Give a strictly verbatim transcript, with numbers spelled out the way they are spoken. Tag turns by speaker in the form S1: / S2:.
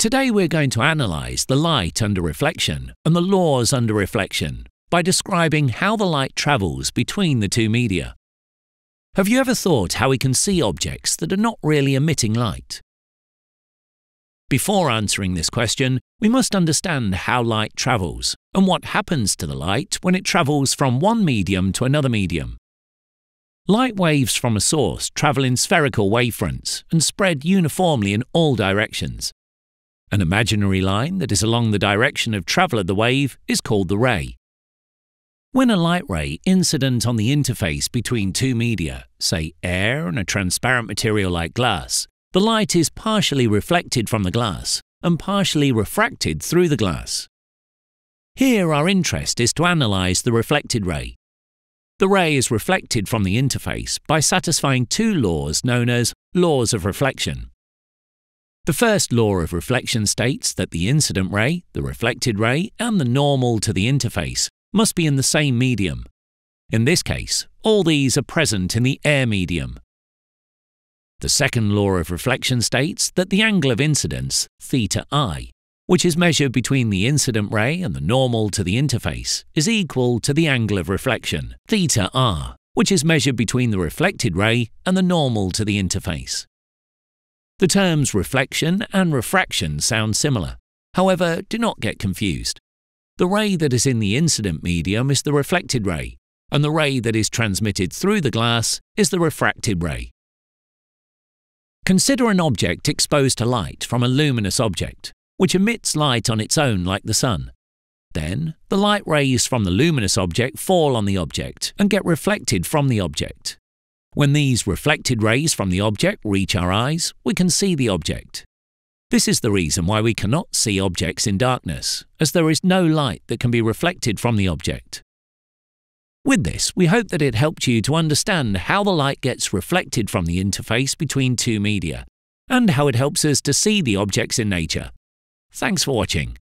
S1: Today we're going to analyse the light under reflection and the laws under reflection by describing how the light travels between the two media. Have you ever thought how we can see objects that are not really emitting light? Before answering this question, we must understand how light travels and what happens to the light when it travels from one medium to another medium. Light waves from a source travel in spherical wavefronts and spread uniformly in all directions. An imaginary line that is along the direction of travel of the wave is called the ray. When a light ray incident on the interface between two media, say air and a transparent material like glass, the light is partially reflected from the glass and partially refracted through the glass. Here our interest is to analyse the reflected ray. The ray is reflected from the interface by satisfying two laws known as laws of reflection. The first law of reflection states that the incident ray, the reflected ray, and the normal to the interface must be in the same medium. In this case, all these are present in the air medium. The second law of reflection states that the angle of incidence, theta I, which is measured between the incident ray and the normal to the interface, is equal to the angle of reflection, theta R, which is measured between the reflected ray and the normal to the interface. The terms reflection and refraction sound similar. However, do not get confused. The ray that is in the incident medium is the reflected ray, and the ray that is transmitted through the glass is the refracted ray. Consider an object exposed to light from a luminous object, which emits light on its own like the sun. Then, the light rays from the luminous object fall on the object and get reflected from the object. When these reflected rays from the object reach our eyes, we can see the object. This is the reason why we cannot see objects in darkness, as there is no light that can be reflected from the object. With this, we hope that it helped you to understand how the light gets reflected from the interface between two media, and how it helps us to see the objects in nature. Thanks for watching.